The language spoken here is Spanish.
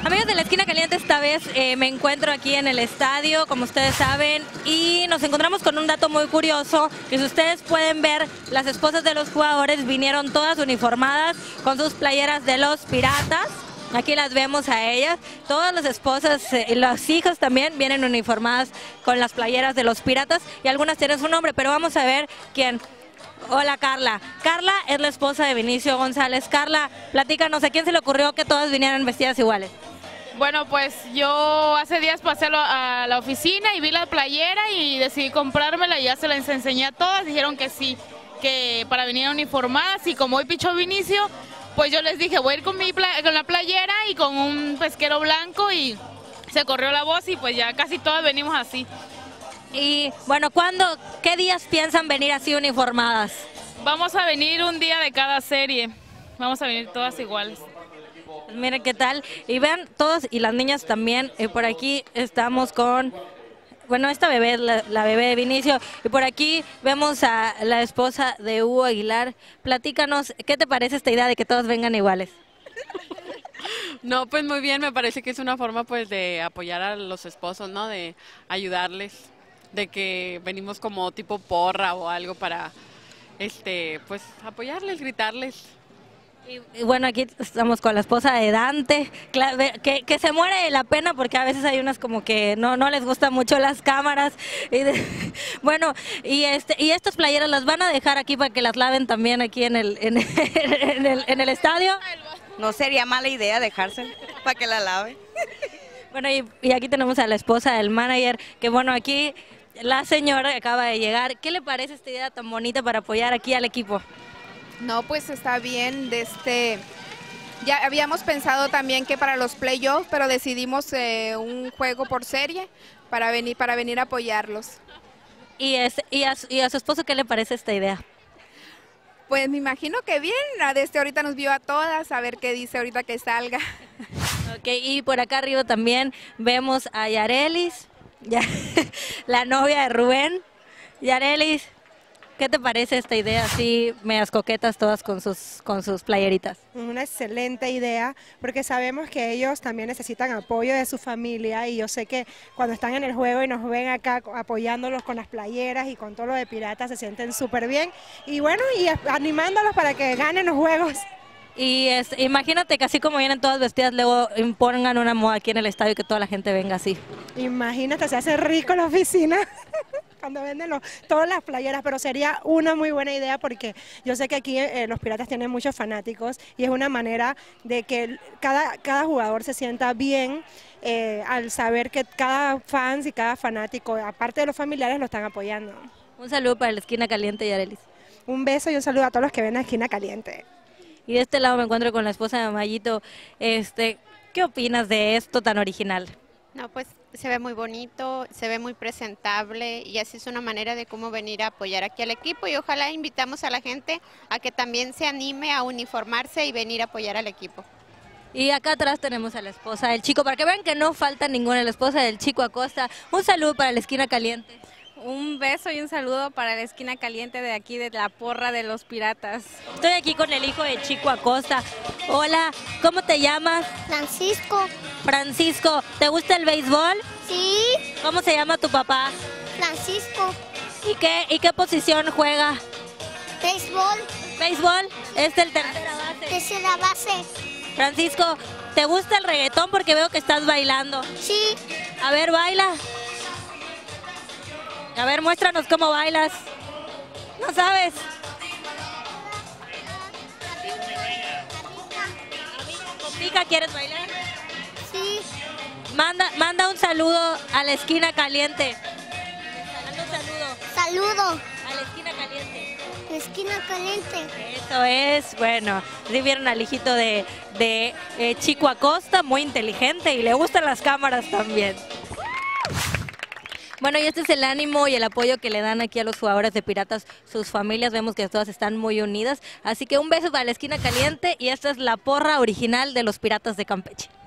Amigos de la Esquina Caliente, esta vez me encuentro aquí en el estadio, como ustedes saben, y nos encontramos con un dato muy curioso, que si ustedes pueden ver, las esposas de los jugadores vinieron todas uniformadas con sus playeras de los Piratas. Aquí las vemos a ellas, todas las esposas y los hijos también vienen uniformadas con las playeras de los Piratas y algunas tienen su nombre, pero vamos a ver quién. Hola Carla. Carla es la esposa de Vinicio González. Carla, platícanos, ¿a quién se le ocurrió que todas vinieran vestidas iguales? Bueno, pues yo hace días pasé a la oficina y vi la playera y decidí comprármela y ya se las enseñé a todas, dijeron que sí, que para venir uniformadas y como hoy pichó Vinicio, pues yo les dije voy a ir con la playera y con un pesquero blanco y se corrió la voz y pues ya casi todas venimos así. Y bueno, qué días piensan venir así uniformadas? Vamos a venir un día de cada serie, vamos a venir todas iguales. Miren qué tal, y vean todos, y las niñas también, por aquí estamos con, bueno, esta bebé es la bebé de Vinicio, y por aquí vemos a la esposa de Hugo Aguilar. Platícanos, ¿qué te parece esta idea de que todos vengan iguales? No, pues muy bien, me parece que es una forma pues de apoyar a los esposos, ¿no? De ayudarles, de que venimos como tipo porra o algo para, pues apoyarles, gritarles. Y bueno, aquí estamos con la esposa de Dante, que se muere de la pena porque a veces hay unas como que no les gustan mucho las cámaras. Bueno, y estas playeras las van a dejar aquí para que las laven también aquí en el estadio. No sería mala idea dejarse para que la lave. Bueno, y aquí tenemos a la esposa del manager, que bueno, aquí la señora que acaba de llegar. ¿Qué le parece esta idea tan bonita para apoyar aquí al equipo? No, pues está bien, ya habíamos pensado también que para los playoffs, pero decidimos un juego por serie para venir a apoyarlos. ¿Y a su esposo qué le parece esta idea? Pues me imagino que bien, ahorita nos vio a todas, a ver qué dice ahorita que salga. Ok, y por acá arriba también vemos a Yarelis, la novia de Rubén. Yarelis, ¿qué te parece esta idea así, medias coquetas todas con sus playeritas? Una excelente idea, porque sabemos que ellos también necesitan apoyo de su familia y yo sé que cuando están en el juego y nos ven acá apoyándolos con las playeras y con todo lo de Piratas se sienten súper bien y bueno, y animándolos para que ganen los juegos. Y imagínate que así como vienen todas vestidas, luego impongan una moda aquí en el estadio y que toda la gente venga así. Imagínate, se hace rico la oficina cuando venden todas las playeras, pero sería una muy buena idea porque yo sé que aquí los Piratas tienen muchos fanáticos y es una manera de que cada jugador se sienta bien al saber que cada fans y cada fanático, aparte de los familiares, lo están apoyando. Un saludo para la Esquina Caliente, Yarelis. Un beso y un saludo a todos los que ven a Esquina Caliente. Y de este lado me encuentro con la esposa de Mayito. ¿Qué opinas de esto tan original? No, pues se ve muy bonito, se ve muy presentable y así es una manera de cómo venir a apoyar aquí al equipo y ojalá invitamos a la gente a que también se anime a uniformarse y venir a apoyar al equipo. Y acá atrás tenemos a la esposa del Chico, para que vean que no falta ninguna, la esposa del Chico Acosta. Un saludo para la Esquina Caliente. Un beso y un saludo para la Esquina Caliente de aquí, de la porra de los Piratas. Estoy aquí con el hijo de Chico Acosta. Hola, ¿cómo te llamas? Francisco. Francisco, ¿te gusta el béisbol? Sí. ¿Cómo se llama tu papá? Francisco. ¿Y qué posición juega? Béisbol. ¿Béisbol? Es el tercera base. Tercera base. Francisco, ¿te gusta el reggaetón? Porque veo que estás bailando. Sí. A ver, baila. A ver, muéstranos cómo bailas. ¿No sabes? ¿Con pica quieres bailar? Sí. Manda un saludo a la Esquina Caliente. Manda un saludo. Saludo. A la Esquina Caliente. Esquina Caliente. Eso es, bueno, sí vieron al hijito de Chico Acosta, muy inteligente y le gustan las cámaras también. Bueno, y este es el ánimo y el apoyo que le dan aquí a los jugadores de Piratas, sus familias, vemos que todas están muy unidas, así que un beso para la Esquina Caliente y esta es la porra original de los Piratas de Campeche.